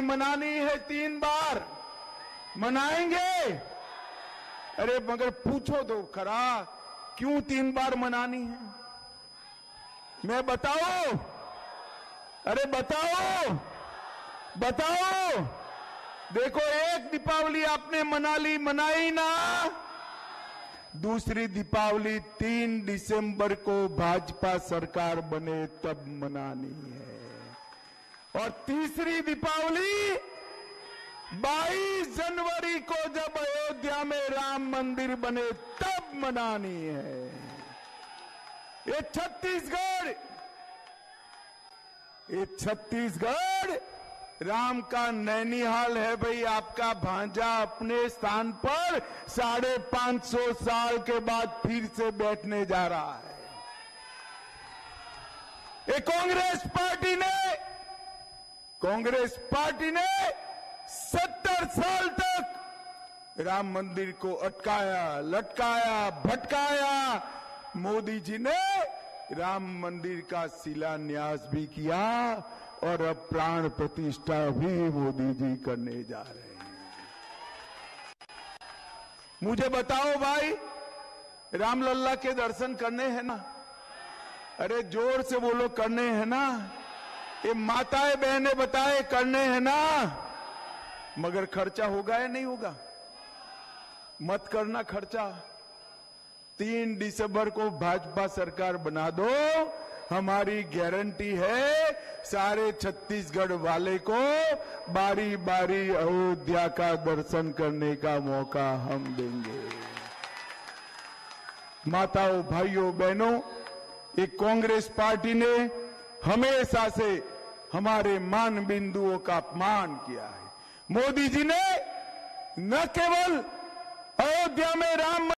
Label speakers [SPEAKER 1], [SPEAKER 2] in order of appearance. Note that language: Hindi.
[SPEAKER 1] मनानी है 3 बार, मनाएंगे? अरे मगर पूछो तो खरा, क्यों 3 बार मनानी है? मैं बताओ? अरे बताओ, बताओ। देखो, एक दीपावली आपने मना ली, मनाई ना। दूसरी दीपावली 3 दिसंबर को भाजपा सरकार बने तब मनानी है। और तीसरी दीपावली 22 जनवरी को जब अयोध्या में राम मंदिर बने तब मनानी है। ये छत्तीसगढ़ राम का नैनीहाल है भाई। आपका भांजा अपने स्थान पर 550 साल के बाद फिर से बैठने जा रहा है। ये कांग्रेस पार्टी ने 70 साल तक राम मंदिर को अटकाया, लटकाया, भटकाया। मोदी जी ने राम मंदिर का शिलान्यास भी किया और अब प्राण प्रतिष्ठा भी मोदी जी करने जा रहे हैं। मुझे बताओ भाई, रामलल्ला के दर्शन करने हैं ना? अरे जोर से बोलो, करने हैं ना? ये माताएं बहनें बताए, करने हैं ना? मगर खर्चा होगा या नहीं होगा? मत करना खर्चा। 3 दिसंबर को भाजपा सरकार बना दो, हमारी गारंटी है सारे छत्तीसगढ़ वाले को बारी बारी अयोध्या का दर्शन करने का मौका हम देंगे। माताओं, भाइयों, बहनों, एक कांग्रेस पार्टी ने हमेशा से हमारे मान बिंदुओं का अपमान किया है। मोदी जी ने न केवल अयोध्या में राम